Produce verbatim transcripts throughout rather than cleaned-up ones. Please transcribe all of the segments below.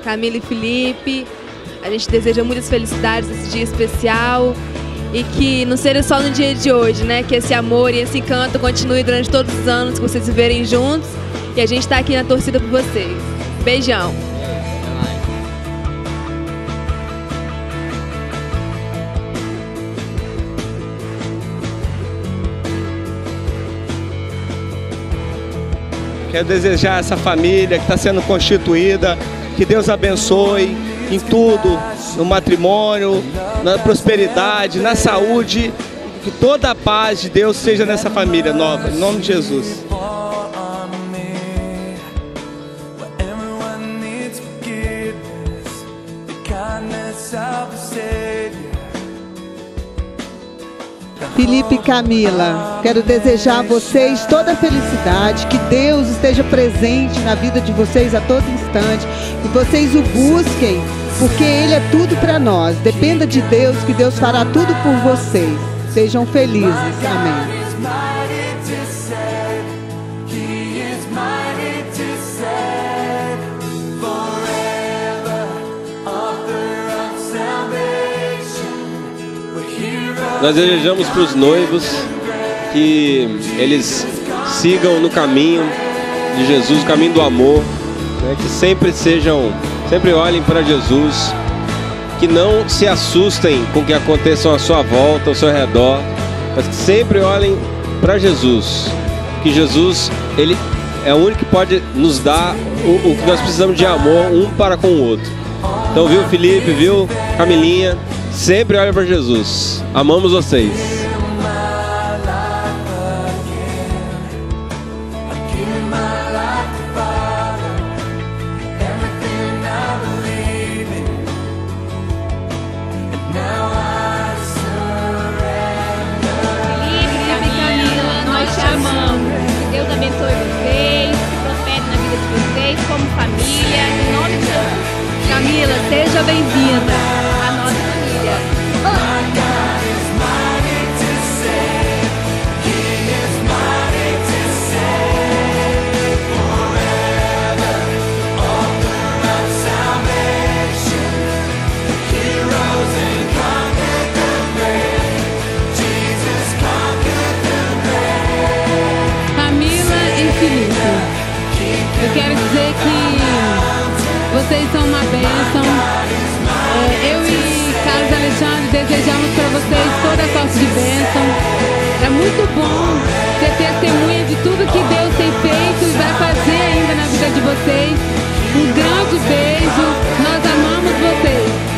Camila e Felipe. A gente deseja muitas felicidades nesse dia especial e que não seja só no dia de hoje, né? Que esse amor e esse encanto continue durante todos os anos, que vocês viverem juntos. E a gente está aqui na torcida por vocês. Beijão! Quero desejar a essa família que está sendo constituída, que Deus abençoe em tudo, no matrimônio, na prosperidade, na saúde, que toda a paz de Deus seja nessa família nova, em nome de Jesus. Felipe e Camila, quero desejar a vocês toda a felicidade, que Deus esteja presente na vida de vocês a todo instante, que vocês o busquem, porque Ele é tudo para nós. Dependa de Deus, que Deus fará tudo por vocês. Sejam felizes. Amém. Nós desejamos para os noivos que eles sigam no caminho de Jesus, o caminho do amor, né? Que sempre sejam, sempre olhem para Jesus, que não se assustem com o que aconteça à sua volta, ao seu redor, mas que sempre olhem para Jesus, que Jesus, Ele é o único que pode nos dar o, o que nós precisamos de amor um para com o outro. Então, viu, Felipe, viu, Camilinha? Sempre olha para Jesus. Amamos vocês. Deus abençoe vocês, que prospere na vida de vocês como família, em nome de Jesus. Camila, seja bem-vinda à nossa família. Eu quero dizer que vocês são uma bênção. É, eu e Carlos Alexandre desejamos para vocês toda a sorte de bênção. É muito bom ser testemunha de tudo que Deus tem feito e vai fazer ainda na vida de vocês. Um grande beijo. Nós amamos vocês.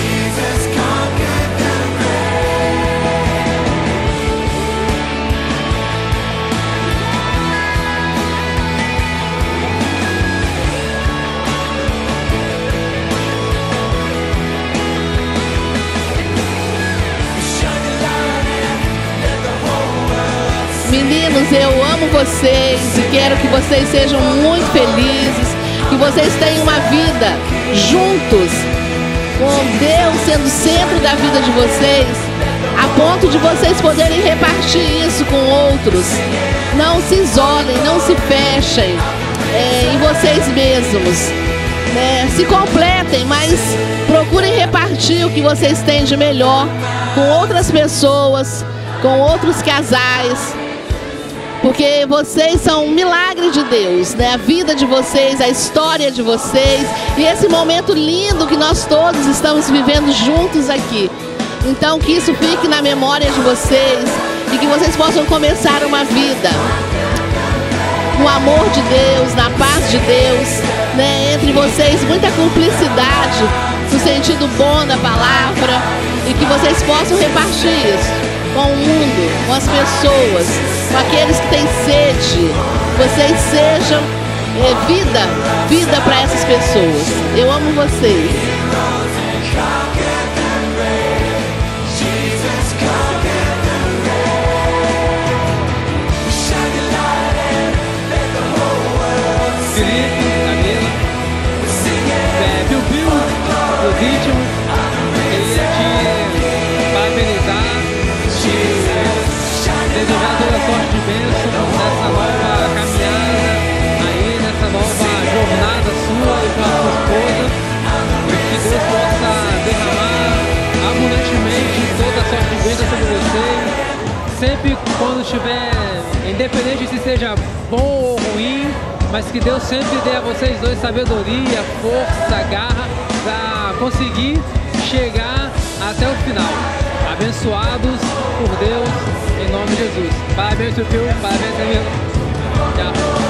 Meninos, eu amo vocês e quero que vocês sejam muito felizes, que vocês tenham uma vida juntos, com Deus sendo o centro da vida de vocês, a ponto de vocês poderem repartir isso com outros. Não se isolem, não se fechem é, em vocês mesmos, né? Se completem, mas procurem repartir o que vocês têm de melhor com outras pessoas, com outros casais. Porque vocês são um milagre de Deus, né? A vida de vocês, a história de vocês e esse momento lindo que nós todos estamos vivendo juntos aqui. Então que isso fique na memória de vocês e que vocês possam começar uma vida no amor de Deus, na paz de Deus, né? Entre vocês muita cumplicidade no sentido bom da palavra e que vocês possam repartir isso com o mundo, com as pessoas, com aqueles que têm sede. Vocês sejam é, vida, vida para essas pessoas. Eu amo vocês. Felipe, Camila, é, Bill Bill, o ritmo, queria te parabenizar, te desejar toda sorte de bênção nessa nova caminhada, aí nessa nova jornada sua e com a sua esposa. seja bom ou ruim, mas que Deus sempre dê a vocês dois sabedoria, força, garra para conseguir chegar até o final. Abençoados por Deus, em nome de Jesus. Parabéns, Piu Piu, parabéns, amigo. Tchau.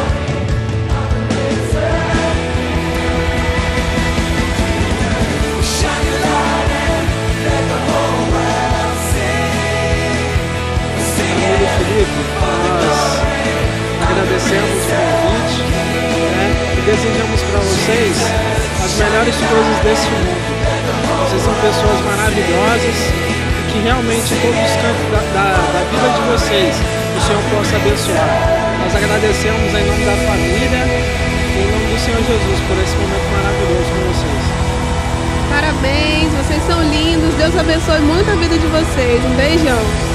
Amigo Felipe, nós agradecemos o convite, né, e desejamos para vocês as melhores coisas desse mundo. Vocês são pessoas maravilhosas e que realmente em todos os campos da, da, da vida de vocês o Senhor possa abençoar. Nós agradecemos em nome da família e em nome do Senhor Jesus por esse momento maravilhoso com vocês. Parabéns, vocês são lindos. Deus abençoe muito a vida de vocês. Um beijão.